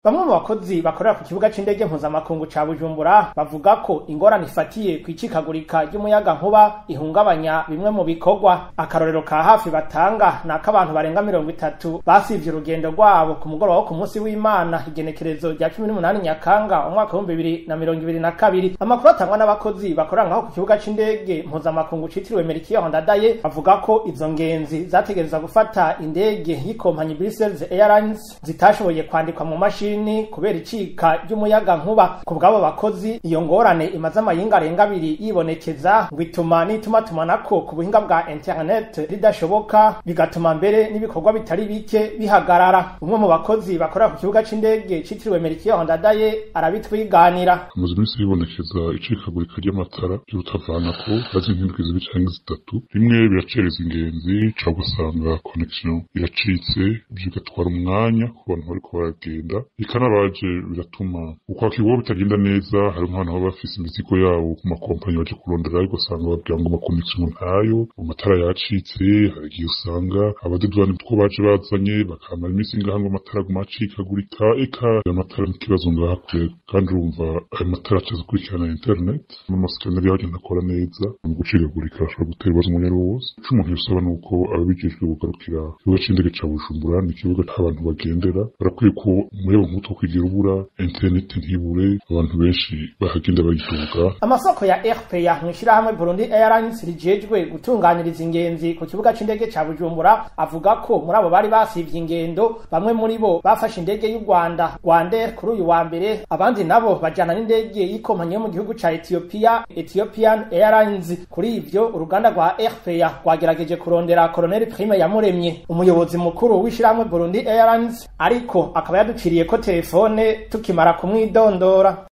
Bamwe mu bakozi bakorera ku kibuga c'indege mpuzamakungu ca Bujumbura bavuga ko ingorane ifatiye kw'icikagurika ry'umuyaga nkuba ihungabanya bimwe mu bikorwa. Akarorero ka hafi batanga naka abantu barenga 30 basivye urugendo rwabo ku mugoroba wo ku munsi w'Imana igenekerezo rya 18 Nyakanga umwaka wa 2022. Amakuru atangwa n'abakozi bakorera ngaho ku kibuga c'indege mpuzamakungu citiriwe Melchior Ndadaye bavuga ko izo ngenzi zategerezwa gufata indege y'ikompanyi Brussels Airlines zitashoboye kwandikwa mu mashini kubera icika ry'umuyaga nkuba. Ku bwabo bakozi iyo ngorane imaze amayinga arenga 2 yibonekeza ngo ituma n'itumatumako ku buhinga bwa internet ridashoboka bigatuma mbere n'ibikorwa bitari bike bihagarara. Umwe mu bakozi bakorera ku kibuga c'indege citiriwe Melchior Ndadaye arabitwiganira. Amaze iminsi yibonekeza icikagurika ry'amatara y'urutavanako bazi nk'indwi zibiri canke zitatu, rimwe biracereza ingenzi ca gusanga connection iracitse bigatwara umwanya ku bantu bariko baragenda, ikanabaje biratuma uko akibo bitagenda neza. Hari umwana baba bafise imizigo yabo ku makompanyi baje kurondera ariko usanga babwira ngo amaconnection ntayo, amatara yacitse. Hari igihe usanga abadedwani two baje bazanye bakamara iminsi ngaha ngo amatara aguma acikagurika, eka amatara n'ikibazo ngaha kure. Kandi urumva ayo matara acaza kurikirana internet n'amasikaneri yagenda akora neza, mu gucikagurika ashobora gutera ibibazo umwanya wose. Ico umuntu yosaba nuko ababijejwe bugarukira ikibuga c'indege ca Bujumbura ni ikibuga c'abantu bagendera, barakwiye ko murebo nk'utwo kwigira ubura internet ntibure, abantu benshi bahagenda bayitunga. Amasoko ya RPA mwishirahamwe Burundi Airlines rijejwe gutunganiriza ingenzi ku kibuga c'indege ca Bujumbura avuga ko muri abo bari basivye ingendo bamwe muri bo bafashe indege y'u Rwanda Rwandair kuri uyu wa mbere, abandi nabo bajana n'indege y'ikompanyi yo mu gihugu ca Ethiopia Ethiopian Airlines. Kuri ivyo uruganda rwa RPA rwagerageje kurondera Colonel Prime Yamuremye, umuyobozi mukuru w'ishirahamwe Burundi Airlines, ariko akaba yaduciriye ko telefone tukimara kumwidondora.